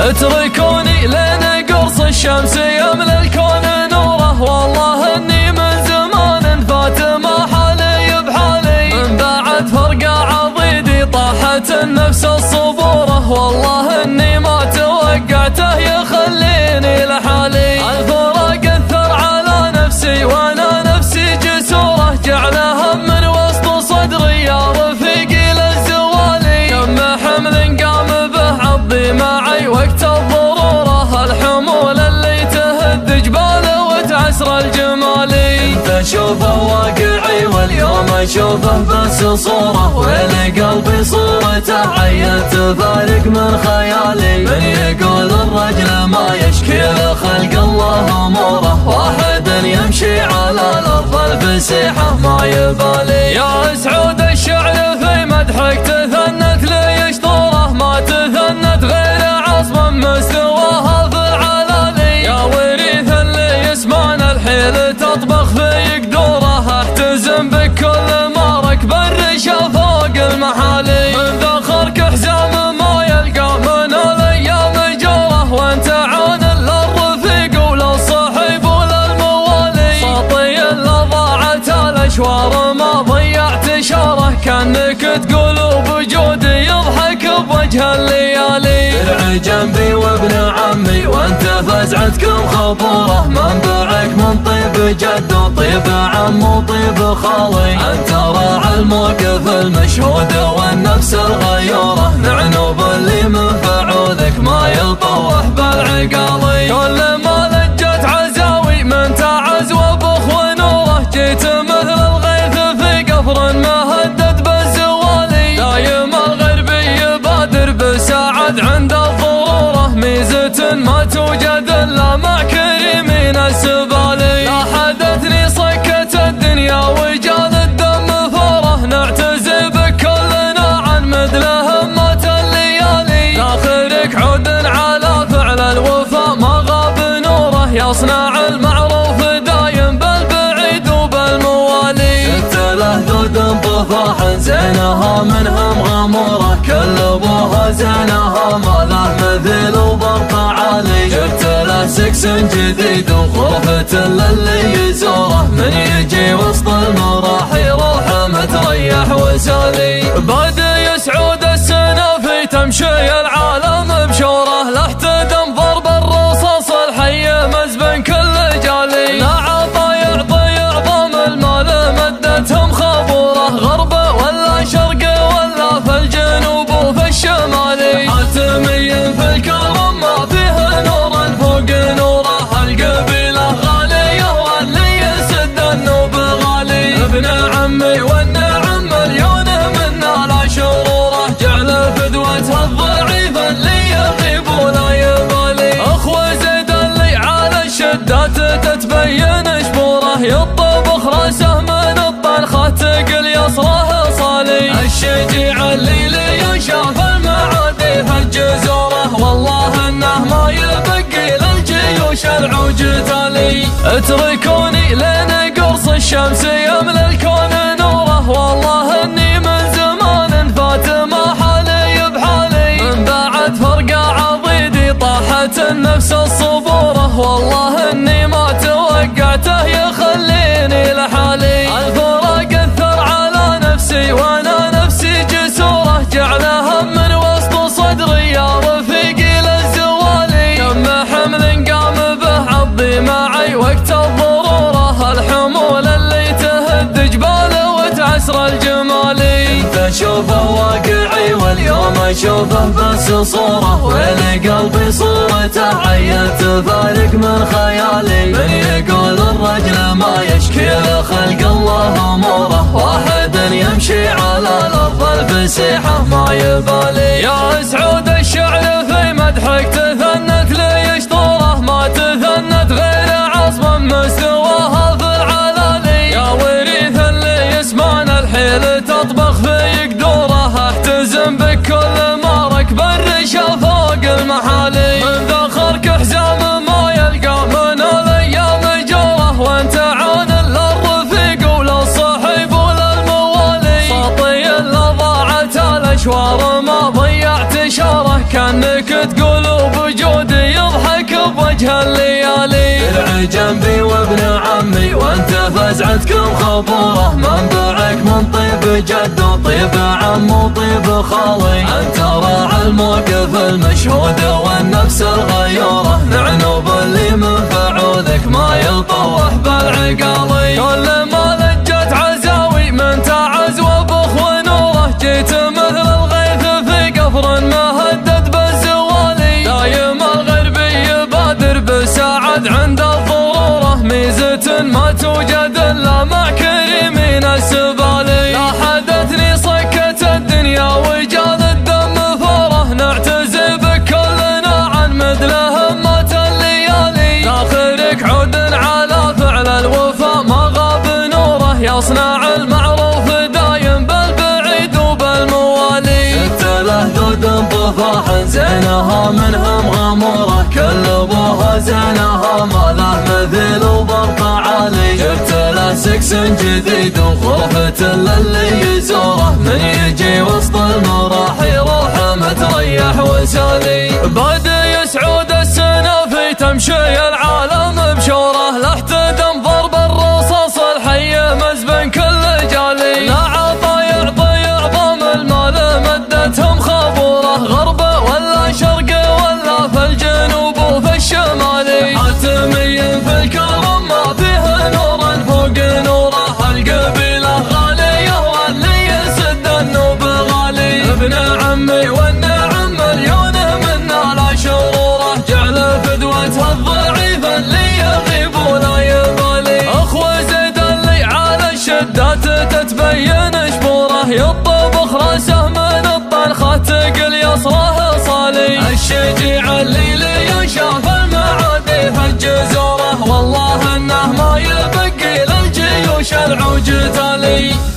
اتركوني لين قرص الشمس يملى الكون نوره، والله اني من زمان فات ما حالي بحالي، من بعد فرقة عضيدي طاحت النفس الصبورة، والله اني ما توقعته يخليني لحالي، الفراق اثر على نفسي وانا نفسي جسورة، جعلها من وسط صدري يا رفيقي للزوالي، كم حمل قام به عضي معي وقت الضرورة، الحمول اللي تهد جباله وتعسر الجمالي، انت شوفه واقعي واليوم اشوفه بس صورة، ويلي قلبي صورته عيت فارق من خيالي، من يقول الرجل ما يشكي لخلق الله اموره، واحد يمشي على الارض الفسيحة ما يبالي، يا سعود الشعر في مدحك تثنت لي شطوره، ما تثنت غير عصم مستواها في العلالي، يا وريث اللي يسمان الحيل تطبخ في قدوره، احتزم بكل ما ركب الرشا فوق المحالي، من ذخرك حزام ما يلقى من الايام جوره، وانت عون للرفيق وللصحيب وللموالي، ساطي اللي ضاعت الاشوار ما ضيعت شاره، كانك تقول بوجودي يضحك بوجه الليالي، درع جنبي وابن عمي وانت فزعتكم خبوره، منبعك من طيب جد وطيب عم وطيب خالي، انت راعى الموقف المشهود والنفس الغيوره، نعنوب اللي من فعوذك ما يطوح بالعقالي، كل ما لجت عزاوي من تعز وبخ ونوره، جيت مثل الغيث في قفر مهدد بالزوالي، دايم الغربي يبادر بساعد عند الضروره، ميزة ما توجد الا مع كريمين السبالي، لا حدثني صكت الدنيا وجال الدم ثوره، نعتزي بكلنا عن مثل همات الليالي، لاخرك عود على فعل الوفا ما غاب نوره، يصنع المعروف دايم بالبعيد وبالموالي، شفت له ذود ضفاح زينها منهم غموره، كل ابوها زينها ما له مثيل وبرق عالي، جبت له سكس جديد وخوفة للي يزوره، من يجي وسط المراحي روحه متريح وسالي، بادي يسعود السنافي تمشي العالم بشوره، لا احتدم ضرب الرصاص الحي مزبن كل جالي، لا عطا يعطي عظام المال مدتهم خبوره، غرب ولا شرق ولا في الجنوب وفي الشمالي، حاتمي في الكرم ما فيه نور فوق نوره، القبيله غاليه واللي يسد النوب غالي، ابن عمي والنعم مليون منا لا شروره، جعل فدوته الضعيف اللي يغيب ولا يبالي، اخوه زيد اللي على الشدات تتبين شبوره، يطبخ راسه من الطنخه تقل يصره صالي، الشجيع اللي لي شاف المعادي في الجزوره، والله انه ما يبقي للجيوش العوج تالي، اتركوني لين قرص الشمس يملى الكون نوره، والله اني من زمان فات ما حالي بحالي، من بعد فرقة عضيدي طاحت النفس الصبورة، والله اني ما توقعته يخليني لحالي، الفراق اثر على نفسي وانا نفسي جسورة، جعلها من وسط صدري يا رفيقي للزوالي، كم حمل قام به عضي معي وقت الضرورة، الحمول اللي تهد جباله وتعسر الجمالي، انت شوفه واقعي واليوم اشوفه بس صورة، ويلي قلبي صورته عيت فارق من خيالي، من يقول الرجل ما يشكي لخلق الله اموره، واحد يمشي على الارض الفسيحة ما يبالي، يا سعود الشعر في مدحك تثنت لي شطوره، ما تثنت غير عصم مستواها في العلالي، يا وريث اللي يسمان الحيل تطبخ في قدوره، احتزم بكل ما ركب الرشا فوق المحالي، من ذخرك حزام ما يلقى من الايام جوره، وانت عون للرفيق وللصحيب وللموالي، ساطي اللي ضاعت الاشوار ما ضيعت شاره، كانك تقول بوجودي وجه الليالي. درعي جنبي وابن عمي وانت فزعتكم خبوره، منبعك من طيب جد وطيب عم وطيب خالي. انت راعي الموقف المشهود والنفس الغيوره، نعنوب اللي من فعولك ما يطوح بالعقالي. كل ما لجت عزاوي من تعز وبخ ونوره، جيت مثل الغيث في قفر مهدد بالزوالي. دايم الغربي يبادر بساعد عند الضروره، ميزة ما توجد الا مع كريمين السبالي. لا حدثني صكت الدنيا وجال الدم فوره، نعتزي بك كلنا عن مثل همات الليالي. لاخرك عود على فعل الوفا ما غاب نوره، يصنع المعروف دايم بالبعيد وبالموالي. شفت له دود بفاح زينها منهم غموره، كل ابوها زينها ما له مثيل وبرق عالي. جبت له سكس جديد وخوفة للي يزوره، من يجي وسط المراحي روحه متريح وسالي. بادي سعود السنافي تمشي العالم بشوره، لا احتدم ضرب الرصاص الحي مزبن كل جالي. لا عطا يعطي عظام المال مدتهم خبوره، غرب ولا شرق ولا في الجنوب وفي الشمالي. حاتمي في الكرم ما فيه نور فوق نوره، القبيله غاليه واللي يسد النوب غالي. ابن عمي والنعم مليون منا لا شروره، جعل فدوته الضعيف اللي يغيب ولا يبالي. اخوه زيد اللي على الشدات تتبين شبوره، يطبخ راسه من الطنخه تقل يصره صالي. الشجيع اللي يشاف المعادي في الجزوره، والله انه ما يبقي للجيوش العوج تالي.